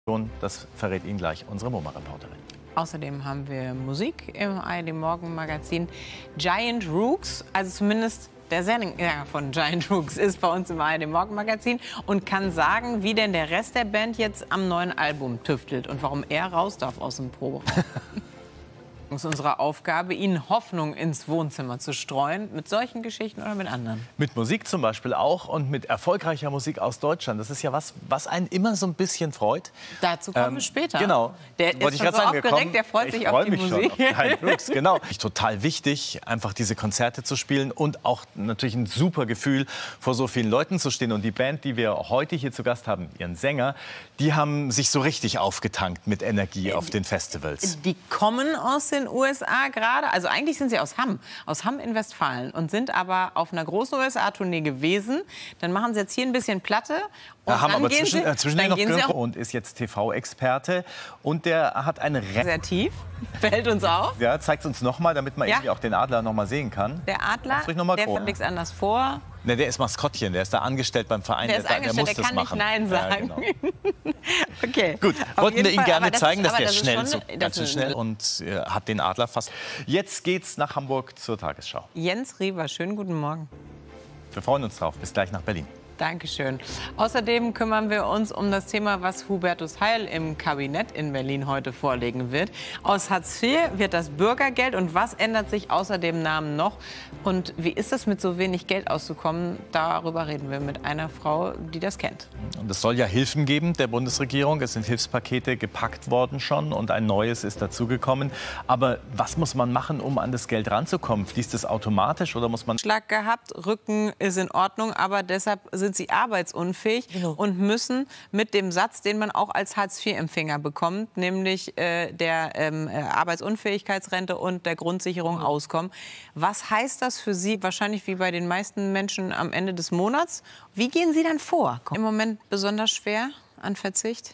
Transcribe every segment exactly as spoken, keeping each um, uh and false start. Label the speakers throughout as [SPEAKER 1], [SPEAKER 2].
[SPEAKER 1] Das verrät Ihnen gleich unsere MoMA-Reporterin.
[SPEAKER 2] Außerdem haben wir Musik im A R D-Morgen-Magazin. Giant Rooks, also zumindest der Sänger von Giant Rooks ist bei uns im A R D-Morgen-Magazin und kann sagen, wie denn der Rest der Band jetzt am neuen Album tüftelt und warum er raus darf aus dem Proberaum. Es ist unsere Aufgabe, Ihnen Hoffnung ins Wohnzimmer zu streuen, mit solchen Geschichten oder mit anderen.
[SPEAKER 1] Mit Musik zum Beispiel auch und mit erfolgreicher Musik aus Deutschland. Das ist ja was, was einen immer so ein bisschen freut.
[SPEAKER 2] Dazu kommen
[SPEAKER 1] ähm,
[SPEAKER 2] wir später.
[SPEAKER 1] Genau.
[SPEAKER 2] Der ist schon so
[SPEAKER 1] sagen,
[SPEAKER 2] aufgeregt,
[SPEAKER 1] kommen,
[SPEAKER 2] der freut sich auf die
[SPEAKER 1] mich
[SPEAKER 2] Musik.
[SPEAKER 1] Schon auf Giant Rooks, genau. Total wichtig, einfach diese Konzerte zu spielen und auch natürlich ein super Gefühl, vor so vielen Leuten zu stehen. Und die Band, die wir heute hier zu Gast haben, ihren Sänger, die haben sich so richtig aufgetankt mit Energie auf den Festivals.
[SPEAKER 2] Die kommen aus den U S A gerade, also eigentlich sind sie aus Hamm, aus Hamm in Westfalen und sind aber auf einer großen U S A-Tournee gewesen. Dann machen sie jetzt hier ein bisschen Platte. Und
[SPEAKER 1] ja, haben
[SPEAKER 2] dann
[SPEAKER 1] aber
[SPEAKER 2] gehen
[SPEAKER 1] zwischen,
[SPEAKER 2] sie,
[SPEAKER 1] äh, zwischen
[SPEAKER 2] dann
[SPEAKER 1] noch
[SPEAKER 2] gehen sie auch
[SPEAKER 1] und ist jetzt T V-Experte und der hat eine Re
[SPEAKER 2] sehr tief, fällt uns auf.
[SPEAKER 1] Ja, zeigt uns noch mal, damit man
[SPEAKER 2] Ja.
[SPEAKER 1] irgendwie auch den Adler noch mal sehen kann.
[SPEAKER 2] Der Adler,
[SPEAKER 1] noch mal
[SPEAKER 2] der
[SPEAKER 1] groß.
[SPEAKER 2] hat nichts anderes vor.
[SPEAKER 1] Ne, der ist Maskottchen, der ist da angestellt beim Verein.
[SPEAKER 2] Der ist
[SPEAKER 1] der,
[SPEAKER 2] angestellt,
[SPEAKER 1] der muss
[SPEAKER 2] der kann
[SPEAKER 1] das
[SPEAKER 2] nicht
[SPEAKER 1] machen.
[SPEAKER 2] Nein sagen.
[SPEAKER 1] Ja, genau.
[SPEAKER 2] Okay.
[SPEAKER 1] Gut,
[SPEAKER 2] Auf
[SPEAKER 1] wollten
[SPEAKER 2] jeden
[SPEAKER 1] wir Ihnen
[SPEAKER 2] Fall,
[SPEAKER 1] gerne
[SPEAKER 2] aber das
[SPEAKER 1] zeigen,
[SPEAKER 2] ist-
[SPEAKER 1] dass
[SPEAKER 2] aber
[SPEAKER 1] der
[SPEAKER 2] das ist
[SPEAKER 1] schnell,
[SPEAKER 2] schon-
[SPEAKER 1] so,
[SPEAKER 2] das
[SPEAKER 1] ganz schön
[SPEAKER 2] ist-
[SPEAKER 1] schnell und äh, hat den Adler fast. Jetzt geht's nach Hamburg zur Tagesschau.
[SPEAKER 2] Jens Riewer, schönen guten Morgen.
[SPEAKER 1] Wir freuen uns drauf. Bis gleich nach Berlin.
[SPEAKER 2] Dankeschön. Außerdem kümmern wir uns um das Thema, was Hubertus Heil im Kabinett in Berlin heute vorlegen wird. Aus Hartz vier wird das Bürgergeld und was ändert sich außer dem Namen noch? Und wie ist es, mit so wenig Geld auszukommen? Darüber reden wir mit einer Frau, die das kennt.
[SPEAKER 1] Und es soll ja Hilfen geben der Bundesregierung. Es sind Hilfspakete gepackt worden schon und ein neues ist dazugekommen. Aber was muss man machen, um an das Geld ranzukommen? Fließt es automatisch oder muss man...
[SPEAKER 2] Schlag gehabt, Rücken ist in Ordnung, aber deshalb sind sie arbeitsunfähig
[SPEAKER 3] Genau.
[SPEAKER 2] und müssen mit dem Satz, den man auch als Hartz vier Empfänger bekommt, nämlich äh, der ähm, äh, Arbeitsunfähigkeitsrente und der Grundsicherung auskommen. Was heißt das für Sie, wahrscheinlich wie bei den meisten Menschen am Ende des Monats? Wie gehen Sie dann vor? Im Moment besonders schwer an Verzicht?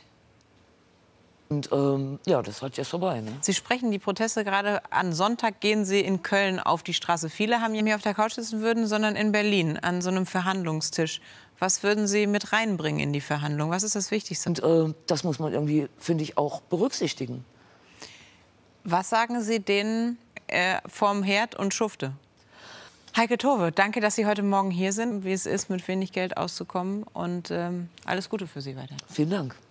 [SPEAKER 3] Und ähm, ja, das ist halt jetzt vorbei. Ne?
[SPEAKER 2] Sie sprechen die Proteste gerade an. Sonntag gehen Sie in Köln auf die Straße. Viele haben hier auf der Couch sitzen würden, sondern in Berlin an so einem Verhandlungstisch. Was würden Sie mit reinbringen in die Verhandlung? Was ist das Wichtigste?
[SPEAKER 3] Und äh, das muss man irgendwie, finde ich, auch berücksichtigen.
[SPEAKER 2] Was sagen Sie denen äh, vorm Herd und Schufte? Heike Towe, danke, dass Sie heute Morgen hier sind, wie es ist, mit wenig Geld auszukommen. Und ähm, alles Gute für Sie weiter.
[SPEAKER 3] Vielen Dank.